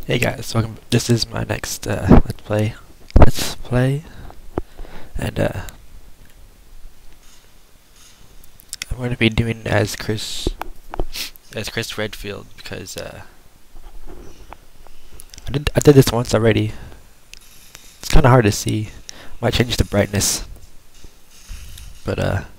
Hey guys, welcome. This is my next let's play, and I'm going to be doing as Chris Redfield because I did this once already. It's kind of hard to see. Might change the brightness, but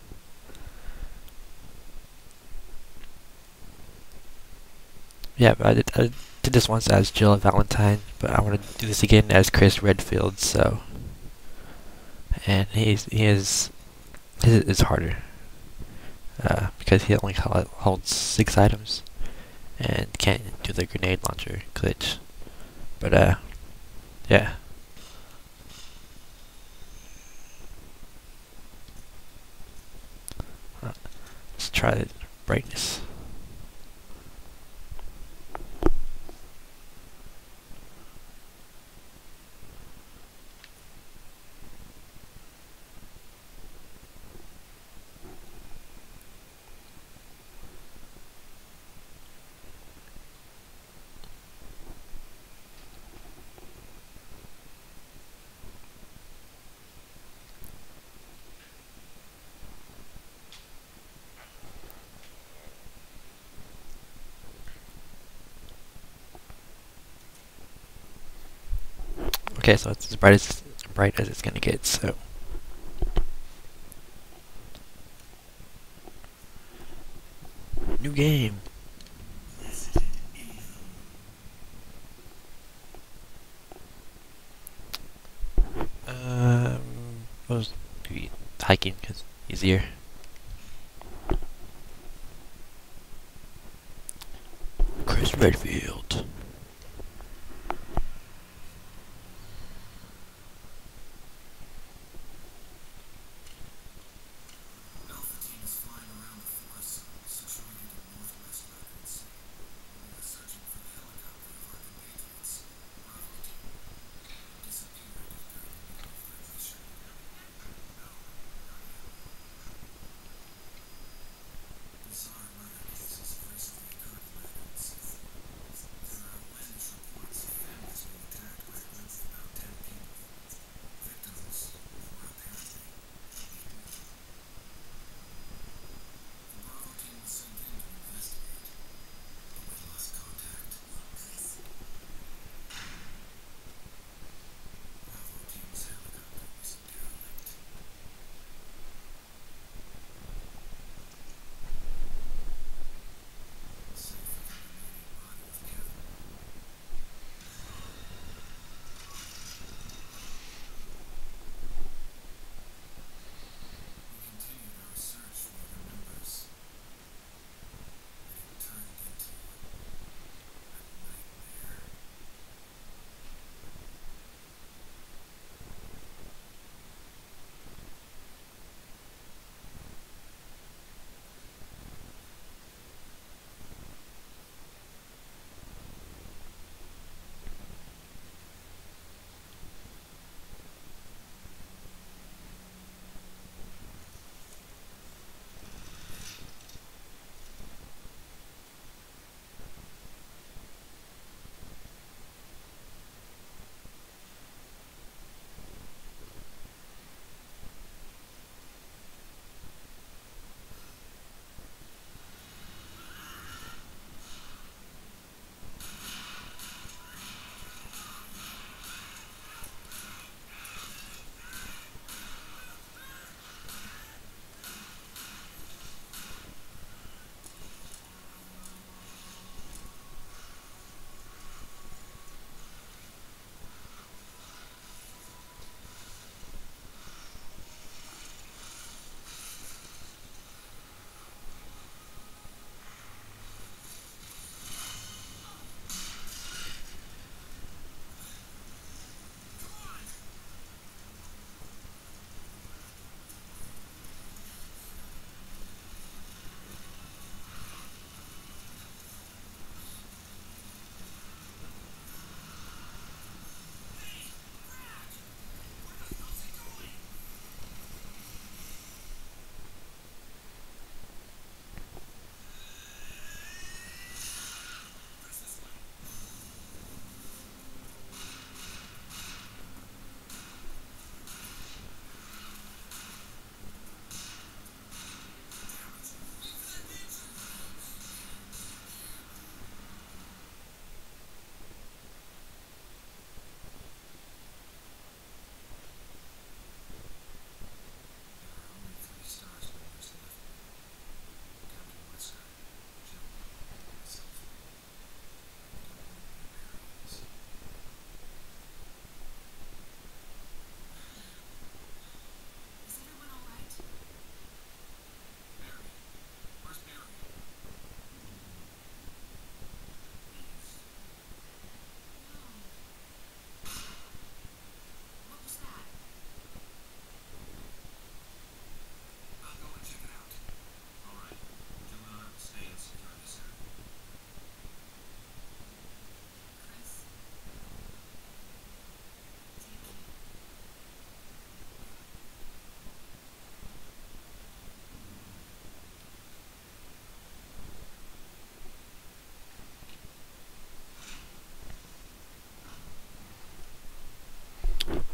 yeah. But I did this once as Jill Valentine, but I want to do this again as Chris Redfield. So, and his is harder. Because he only holds 6 items and can't do the grenade launcher glitch. But yeah. Let's try the brightness. Okay, so it's as bright as it's gonna get. So new game. We'll do hiking because easier. Chris Redfield.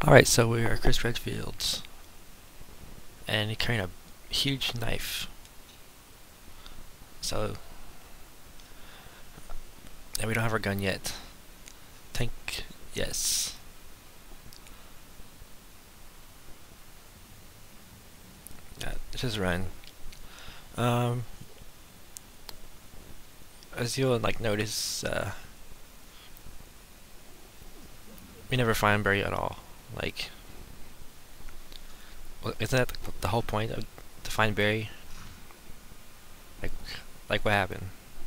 Alright, so we are Chris Redfield, and he's carrying a huge knife. So, and we don't have our gun yet. Tank, yes. Yeah, let's just run. As you'll notice, we never find Barry at all. Well, isn't that the whole point of to find Barry? Like what happened?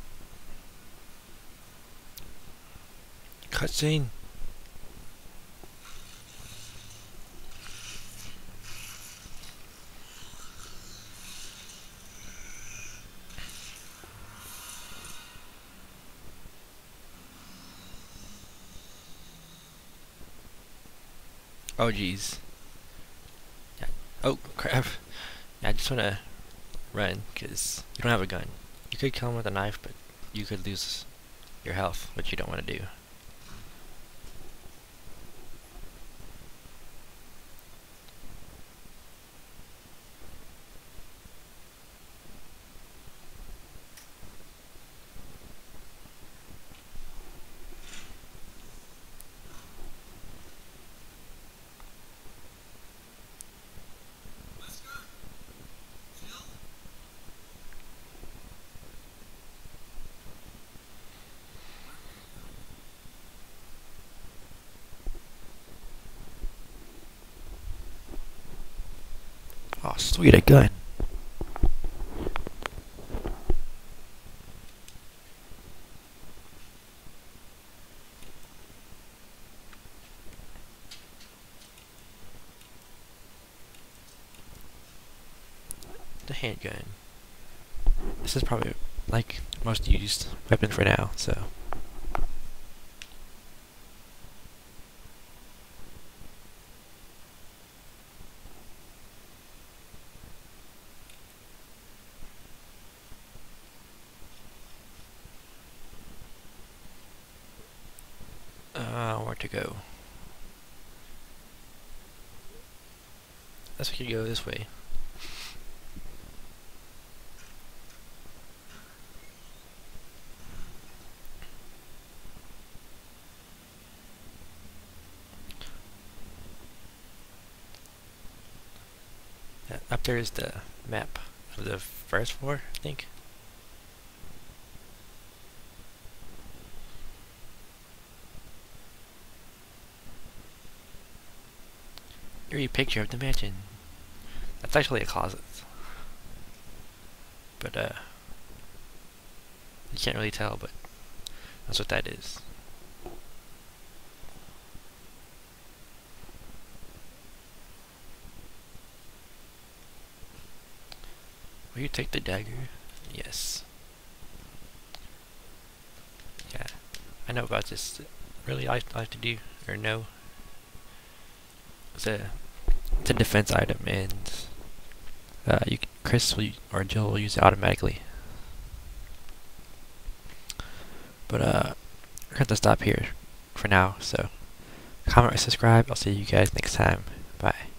Cutscene. Oh jeez. Yeah. Oh crap. Yeah, I just wanna run because you don't have a gun. You could kill him with a knife, but you could lose your health, which you don't want to do. Oh sweet, a gun. The handgun. This is probably most used weapon for now, so. Where to go? Let's go this way. Up there is the map of the first floor, I think. Eerie picture of the mansion. That's actually a closet. But you can't really tell, but that's what that is. Will you take the dagger? Yes. Yeah, I know about this. Really, I have to do or no. It's a defense item, and Chris or Jill will use it automatically. But we're going to stop here for now. So comment or subscribe. I'll see you guys next time. Bye.